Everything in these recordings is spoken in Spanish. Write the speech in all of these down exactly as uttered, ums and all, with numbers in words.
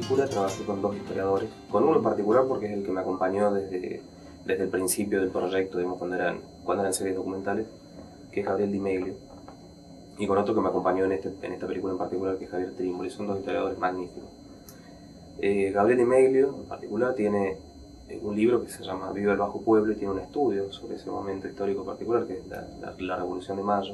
película trabajé con dos historiadores, con uno en particular porque es el que me acompañó desde, desde el principio del proyecto, digamos, cuando eran, cuando eran series documentales, que es Gabriel Di Meglio, y con otro que me acompañó en, este, en esta película en particular, que es Javier Trímboli. Son dos historiadores magníficos. Eh, Gabriel Di Meglio, en particular, tiene eh, un libro que se llama Viva el Bajo Pueblo, y tiene un estudio sobre ese momento histórico particular, que es la, la, la Revolución de Mayo,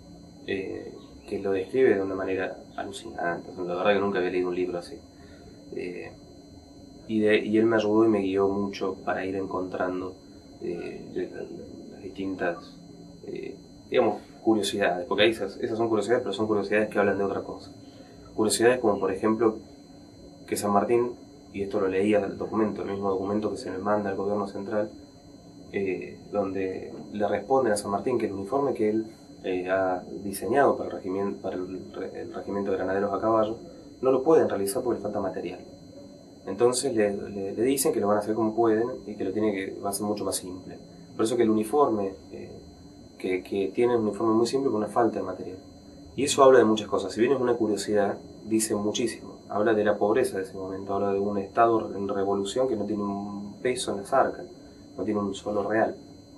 eh, que lo describe de una manera alucinante. La verdad que nunca había leído un libro así. Eh, y, de, y él me ayudó y me guió mucho para ir encontrando eh, las distintas, eh, digamos, curiosidades, porque ahí esas, esas son curiosidades, pero son curiosidades que hablan de otra cosa. Curiosidades como, por ejemplo, que San Martín, y esto lo leía del documento, el mismo documento que se le manda al gobierno central, eh, donde le responden a San Martín que el uniforme que él eh, ha diseñado para el regimiento, para el, el regimiento de granaderos a caballo, no lo pueden realizar porque le falta material. Entonces le, le, le dicen que lo van a hacer como pueden y que lo tiene que va a ser mucho más simple. Por eso que el uniforme, eh, que, que tiene un uniforme muy simple por una falta de material. Y eso habla de muchas cosas. Si bien es una curiosidad, dice muchísimo. Habla de la pobreza de ese momento, habla de un estado en revolución que no tiene un peso en las arcas, no tiene un solo real.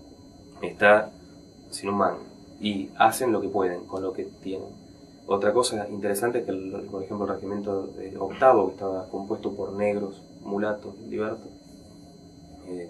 Está sin un mango. Y hacen lo que pueden con lo que tienen. Otra cosa interesante es que, el, por ejemplo, el regimiento eh, octavo, que estaba compuesto por negros, mulatos, libertos, eh,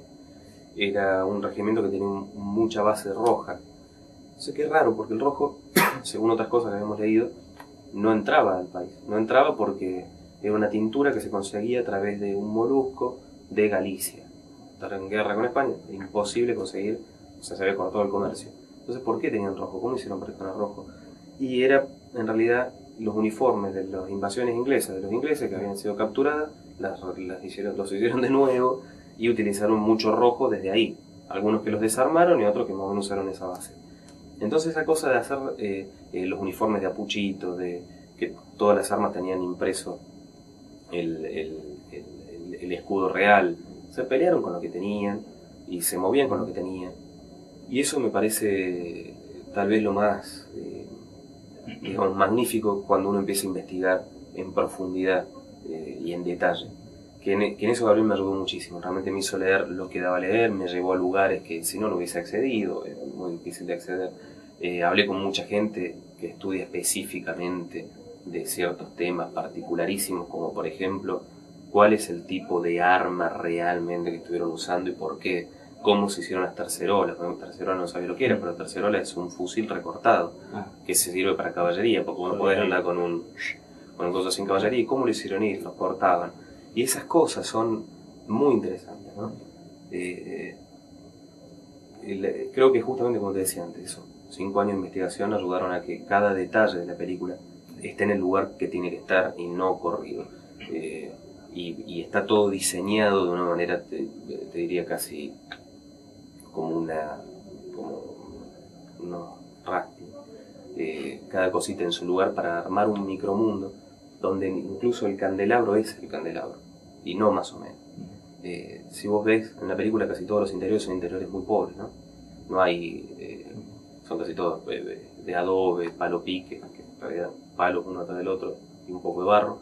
era un regimiento que tenía un, mucha base roja. O sea que es raro, porque el rojo, según otras cosas que habíamos leído, no entraba al país. No entraba porque era una tintura que se conseguía a través de un molusco de Galicia. Estar en guerra con España, era imposible conseguir, o sea, se había cortado el comercio. Entonces, ¿por qué tenían rojo? ¿Cómo hicieron para tener rojo? Y era, en realidad, los uniformes de las invasiones inglesas, de los ingleses que habían sido capturadas, las, las hicieron, los hicieron de nuevo y utilizaron mucho rojo desde ahí. Algunos que los desarmaron y otros que más o menos usaron esa base. Entonces esa cosa de hacer eh, eh, los uniformes de apuchito, de que todas las armas tenían impreso el, el, el, el escudo real, se pelearon con lo que tenían y se movían con lo que tenían. Y eso me parece tal vez lo más eh, digamos, magnífico cuando uno empieza a investigar en profundidad eh, y en detalle. Que en, que en eso Gabriel me ayudó muchísimo. Realmente me hizo leer lo que daba a leer, me llevó a lugares que si no no hubiese accedido, era muy difícil de acceder. Eh, hablé con mucha gente que estudia específicamente de ciertos temas particularísimos, como por ejemplo, cuál es el tipo de arma realmente que estuvieron usando y por qué, cómo se hicieron las tercerolas. Bueno, tercerola no sabía lo que era, pero tercerola es un fusil recortado, ah. que se sirve para caballería, porque uno puede andar con un, con un coso sin caballería, y cómo lo hicieron y los cortaban. Y esas cosas son muy interesantes, ¿no? Eh, eh, creo que justamente como te decía antes, eso, cinco años de investigación ayudaron a que cada detalle de la película esté en el lugar que tiene que estar y no corrido. Eh, y, y está todo diseñado de una manera, te, te diría casi como una, como no, rápido. Eh, cada cosita en su lugar para armar un micromundo donde incluso el candelabro es el candelabro, y no más o menos. Eh, si vos ves, en la película casi todos los interiores son interiores muy pobres, ¿no? No hay, eh, son casi todos de, de adobe, palo pique, que en realidad palos uno atrás del otro, y un poco de barro.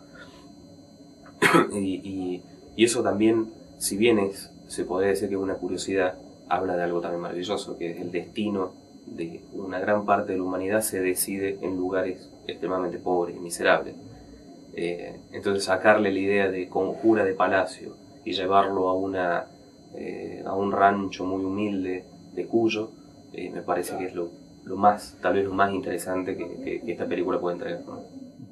y, y, y eso también, si bien es, se podría decir que es una curiosidad, habla de algo también maravilloso, que es el destino de una gran parte de la humanidad se decide en lugares extremadamente pobres y miserables. Eh, entonces sacarle la idea de conjura de palacio y llevarlo a una eh, a un rancho muy humilde de Cuyo, eh, me parece que es lo, lo más, tal vez lo más interesante que, que, que esta película puede entregar, ¿no?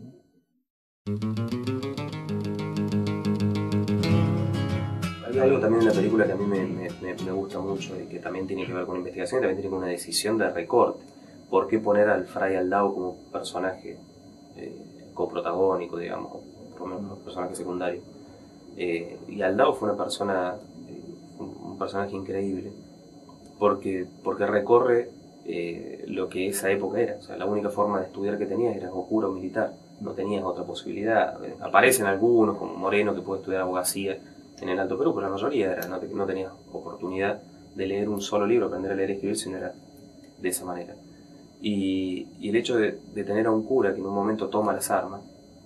Hay algo también en la película que a mí me, me, me gusta mucho y que también tiene que ver con investigación, también tiene que ver con una decisión de recorte. ¿Por qué poner al Fray Aldao como personaje eh, coprotagónico, digamos, por lo menos un personaje secundario? Eh, y Aldao fue una persona, eh, un, un personaje increíble, porque, porque recorre eh, lo que esa época era. O sea, la única forma de estudiar que tenías era o cura o militar, no tenías otra posibilidad. Eh, aparecen algunos, como Moreno, que puede estudiar abogacía en el Alto Perú, pero la mayoría era, no, te, no tenías oportunidad de leer un solo libro, aprender a leer y escribir, si no era de esa manera. Y, y el hecho de, de tener a un cura que en un momento toma las armas,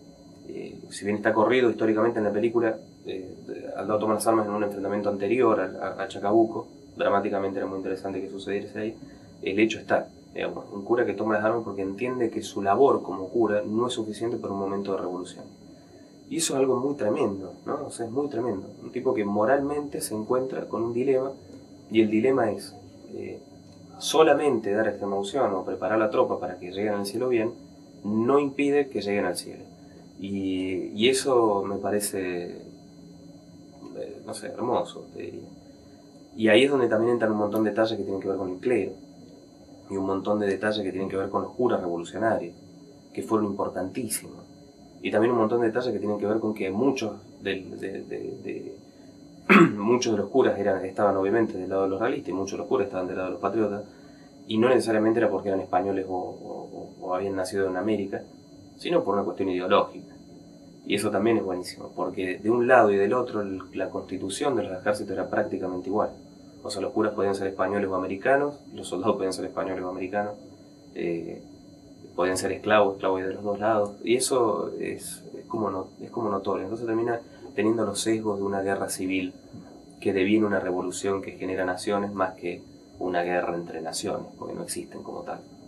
eh, si bien está corrido históricamente en la película, eh, Aldao toma las armas en un enfrentamiento anterior a, a, a Chacabuco, dramáticamente era muy interesante que sucediese ahí, el hecho está, digamos, un cura que toma las armas porque entiende que su labor como cura no es suficiente para un momento de revolución. Y eso es algo muy tremendo, ¿no? O sea, es muy tremendo. Un tipo que moralmente se encuentra con un dilema, y el dilema es eh, solamente dar extremaunción o preparar la tropa para que lleguen al cielo bien, no impide que lleguen al cielo. Y, y eso me parece, eh, no sé, hermoso, te diría. Y ahí es donde también entran un montón de detalles que tienen que ver con el clero, y un montón de detalles que tienen que ver con los curas revolucionarios, que fueron importantísimos. Y también un montón de detalles que tienen que ver con que muchos de, de, de, de, muchos de los curas eran, estaban obviamente del lado de los realistas y muchos de los curas estaban del lado de los patriotas, y no necesariamente era porque eran españoles o, o, o habían nacido en América, sino por una cuestión ideológica. Y eso también es buenísimo, porque de un lado y del otro la constitución de los ejércitos era prácticamente igual. O sea, los curas podían ser españoles o americanos, los soldados podían ser españoles o americanos, eh, podían ser esclavos, esclavos de los dos lados, y eso es, es, como no, es como notorio. Entonces termina teniendo los sesgos de una guerra civil que deviene una revolución que genera naciones más que una guerra entre naciones, porque no existen como tal.